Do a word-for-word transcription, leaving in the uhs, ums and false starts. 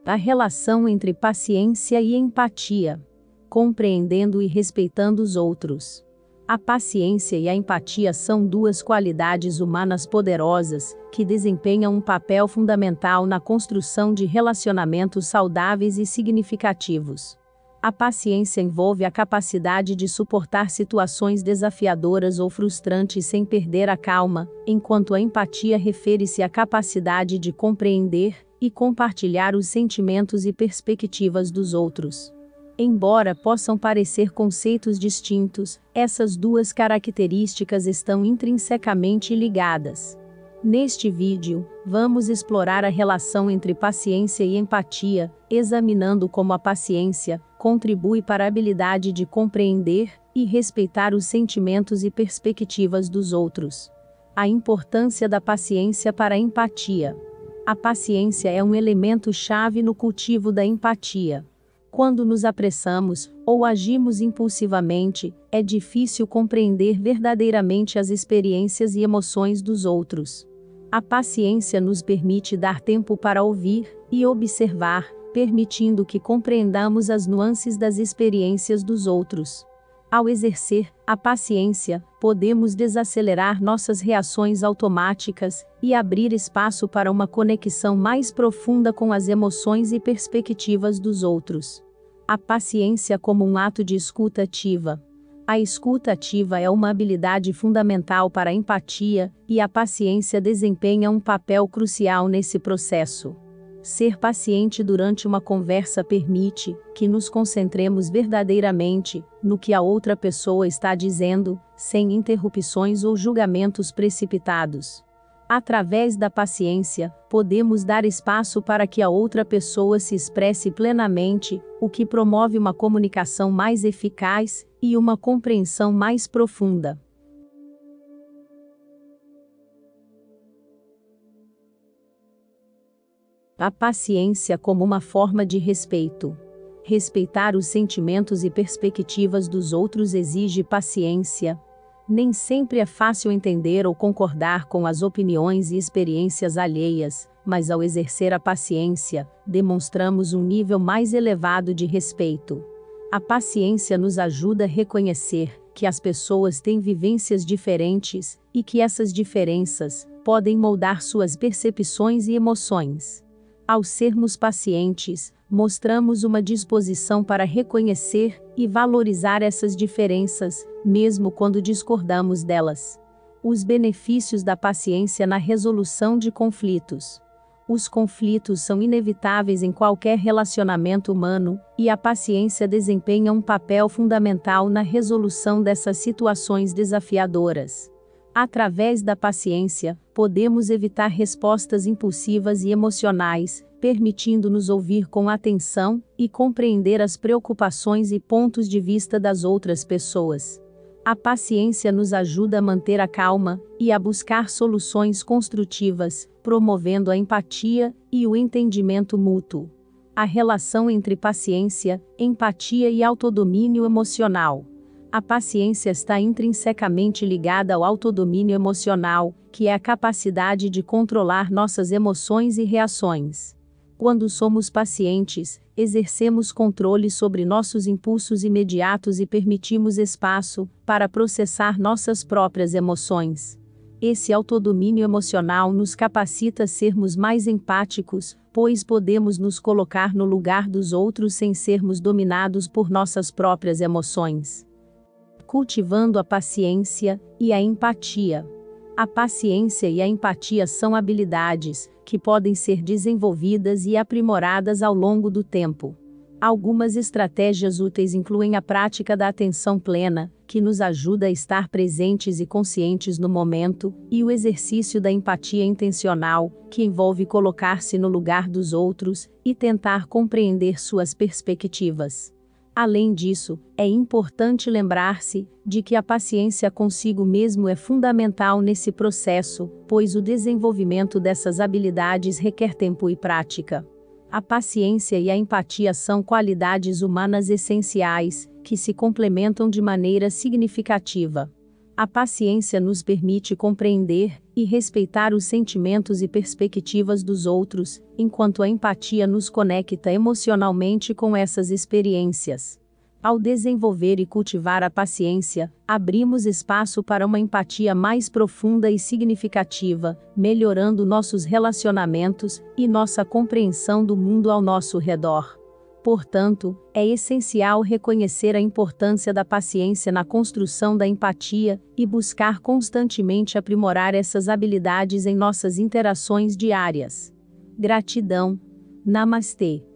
A relação entre paciência e empatia. Compreendendo e respeitando os outros. A paciência e a empatia são duas qualidades humanas poderosas, que desempenham um papel fundamental na construção de relacionamentos saudáveis e significativos. A paciência envolve a capacidade de suportar situações desafiadoras ou frustrantes sem perder a calma, enquanto a empatia refere-se à capacidade de compreender e compartilhar os sentimentos e perspectivas dos outros. Embora possam parecer conceitos distintos, essas duas características estão intrinsecamente ligadas. Neste vídeo, vamos explorar a relação entre paciência e empatia, examinando como a paciência contribui para a habilidade de compreender e respeitar os sentimentos e perspectivas dos outros. A importância da paciência para a empatia. A paciência é um elemento-chave no cultivo da empatia. Quando nos apressamos, ou agimos impulsivamente, é difícil compreender verdadeiramente as experiências e emoções dos outros. A paciência nos permite dar tempo para ouvir e observar, permitindo que compreendamos as nuances das experiências dos outros. Ao exercer a paciência, podemos desacelerar nossas reações automáticas e abrir espaço para uma conexão mais profunda com as emoções e perspectivas dos outros. A paciência como um ato de escuta ativa. A escuta ativa é uma habilidade fundamental para a empatia, e a paciência desempenha um papel crucial nesse processo. Ser paciente durante uma conversa permite que nos concentremos verdadeiramente no que a outra pessoa está dizendo, sem interrupções ou julgamentos precipitados. Através da paciência, podemos dar espaço para que a outra pessoa se expresse plenamente, o que promove uma comunicação mais eficaz e uma compreensão mais profunda. A paciência como uma forma de respeito. Respeitar os sentimentos e perspectivas dos outros exige paciência. Nem sempre é fácil entender ou concordar com as opiniões e experiências alheias, mas ao exercer a paciência, demonstramos um nível mais elevado de respeito. A paciência nos ajuda a reconhecer que as pessoas têm vivências diferentes e que essas diferenças podem moldar suas percepções e emoções. Ao sermos pacientes, mostramos uma disposição para reconhecer e valorizar essas diferenças, mesmo quando discordamos delas. Os benefícios da paciência na resolução de conflitos. Os conflitos são inevitáveis em qualquer relacionamento humano, e a paciência desempenha um papel fundamental na resolução dessas situações desafiadoras. Através da paciência, podemos evitar respostas impulsivas e emocionais, permitindo-nos ouvir com atenção e compreender as preocupações e pontos de vista das outras pessoas. A paciência nos ajuda a manter a calma e a buscar soluções construtivas, promovendo a empatia e o entendimento mútuo. A relação entre paciência, empatia e autodomínio emocional. A paciência está intrinsecamente ligada ao autodomínio emocional, que é a capacidade de controlar nossas emoções e reações. Quando somos pacientes, exercemos controle sobre nossos impulsos imediatos e permitimos espaço para processar nossas próprias emoções. Esse autodomínio emocional nos capacita a sermos mais empáticos, pois podemos nos colocar no lugar dos outros sem sermos dominados por nossas próprias emoções. Cultivando a paciência e a empatia. A paciência e a empatia são habilidades que podem ser desenvolvidas e aprimoradas ao longo do tempo. Algumas estratégias úteis incluem a prática da atenção plena, que nos ajuda a estar presentes e conscientes no momento, e o exercício da empatia intencional, que envolve colocar-se no lugar dos outros e tentar compreender suas perspectivas. Além disso, é importante lembrar-se de que a paciência consigo mesmo é fundamental nesse processo, pois o desenvolvimento dessas habilidades requer tempo e prática. A paciência e a empatia são qualidades humanas essenciais, que se complementam de maneira significativa. A paciência nos permite compreender e respeitar os sentimentos e perspectivas dos outros, enquanto a empatia nos conecta emocionalmente com essas experiências. Ao desenvolver e cultivar a paciência, abrimos espaço para uma empatia mais profunda e significativa, melhorando nossos relacionamentos e nossa compreensão do mundo ao nosso redor. Portanto, é essencial reconhecer a importância da paciência na construção da empatia e buscar constantemente aprimorar essas habilidades em nossas interações diárias. Gratidão. Namastê.